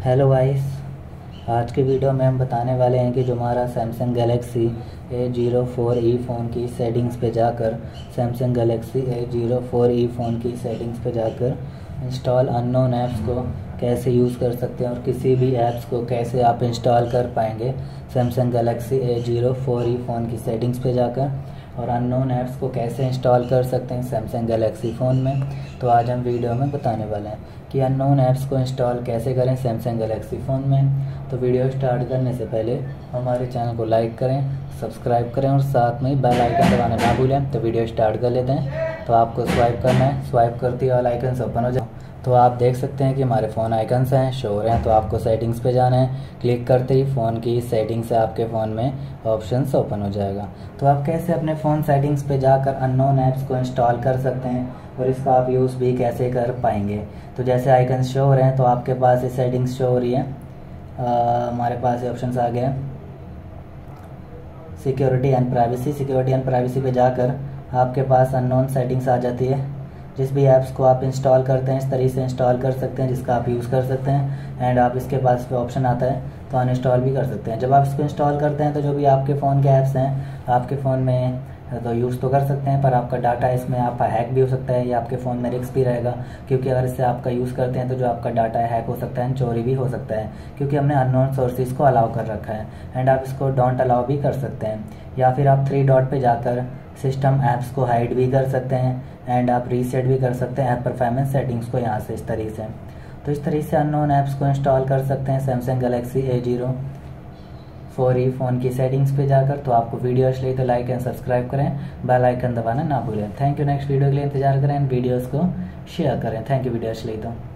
Hello guys, आज के video में हम बताने वाले हैं कि जो हमारा सैमसंग गैलेक्सी A04e फ़ोन की सेटिंग्स पे जाकर सैमसंग गैलेक्सी A04e फ़ोन की सेटिंग्स पे जाकर इंस्टॉल अननोन ऐप्स को कैसे यूज़ कर सकते हैं और किसी भी ऐप्स को कैसे आप इंस्टॉल कर पाएंगे सैमसंग गैलेक्सी A04e फ़ोन की सेटिंग्स पे जाकर, और अननोन ऐप्स को कैसे इंस्टॉल कर सकते हैं सैमसंग गैलेक्सी फ़ोन में। तो आज हम वीडियो में बताने वाले हैं कि अननोन ऐप्स को इंस्टॉल कैसे करें सैमसंग गैलेक्सी फ़ोन में। तो वीडियो स्टार्ट करने से पहले हमारे चैनल को लाइक करें, सब्सक्राइब करें और साथ में बेल आइकन दबाना ना भूलें। तो वीडियो स्टार्ट कर लेते हैं। तो आपको स्वाइप करना है, स्वाइप करते ही ऑल आइकन्स ओपन हो जाए। तो आप देख सकते हैं कि हमारे फ़ोन आइकन्स हैं, शो हो रहे हैं। तो आपको सेटिंग्स पे जाना है, क्लिक करते ही फ़ोन की सेटिंग्स से आपके फ़ोन में ऑप्शंस ओपन हो जाएगा। तो आप कैसे अपने फ़ोन सेटिंग्स पे जाकर अननोन ऐप्स को इंस्टॉल कर सकते हैं और इसका आप यूज़ भी कैसे कर पाएंगे। तो जैसे आइकन्स शो हो रहे हैं तो आपके पास ये सेटिंग्स शो हो रही है। हमारे पास ये ऑप्शंस आ गए हैं, security and privacy. Security and privacy पे जाकर आपके पास अननोन सेटिंग्स आ जाती है। जिस भी ऐप्स को आप इंस्टॉल करते हैं इस तरीके से इंस्टॉल कर सकते हैं जिसका आप यूज़ कर सकते हैं। एंड आप इसके पास पे ऑप्शन आता है तो अनइंस्टॉल भी कर सकते हैं। जब आप इसको इंस्टॉल करते हैं तो जो भी आपके फ़ोन के ऐप्स हैं आपके फ़ोन में तो यूज़ तो कर सकते हैं, पर आपका डाटा इसमें आपका हैक भी हो सकता है या आपके फ़ोन में रिस्क भी रहेगा, क्योंकि अगर इससे आपका यूज़ करते हैं तो जो आपका डाटा है हैक हो सकता है, चोरी भी हो सकता है, क्योंकि हमने अननोन सोर्सेज को अलाउ कर रखा है। एंड आप इसको डोंट अलाउ भी कर सकते हैं, या फिर आप 3 डॉट पे जाकर सिस्टम ऐप्स को हाइड भी कर सकते हैं। एंड आप रीसेट भी कर सकते हैं ऐप परफॉर्मेंस सेटिंग्स को यहाँ से इस तरीके से। तो इस तरीके से अननोन ऐप्स को इंस्टॉल कर सकते हैं सैमसंग गैलेक्सी A04e फ़ोन की सेटिंग्स पे जाकर। तो आपको वीडियो अच्छी लगी तो लाइक एंड सब्सक्राइब करें, बेल आइकन दबाना ना भूलें। Thank you. नेक्स्ट वीडियो के लिए इंतजार करें, वीडियोज़ को शेयर करें। Thank you. वीडियो अच्छी लगी तो